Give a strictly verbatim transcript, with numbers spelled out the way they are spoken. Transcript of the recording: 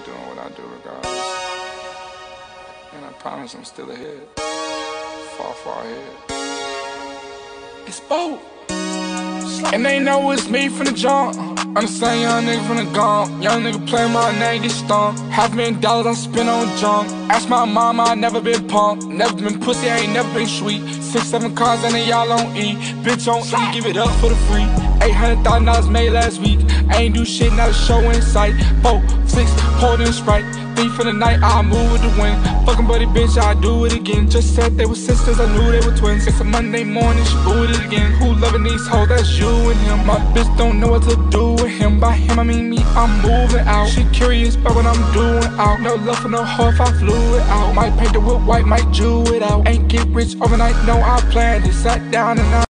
keep doing what I do regardless. And I promise I'm still ahead. Far, far ahead. It's both. And they know it's me from the jump. Understand, young nigga from the gump. Young nigga play my name, get stumped. Half a million dollars I spend on junk. Ask my mama, I never been pumped. Never been pussy, I ain't never been sweet. Six, seven cars and then y'all on E. Bitch on E, give it up for the free. Eight hundred thousand dollars made last week. I ain't do shit, not a show in sight. Four, six, holding Sprite. Thief for the night, I move with the wind. Fucking buddy bitch, I do it again. Just said they were sisters, I knew they were twins. It's a Monday morning, she booed it again. Who loving these hoes, that's you and him. My bitch don't know what to do with him. By him, I mean me, I'm moving out. She curious about what I'm doing out. No love for no hoe if I flew it out. Might paint the whip white, might Jew it out. Ain't get rich overnight, no, I planned it. Sat down and I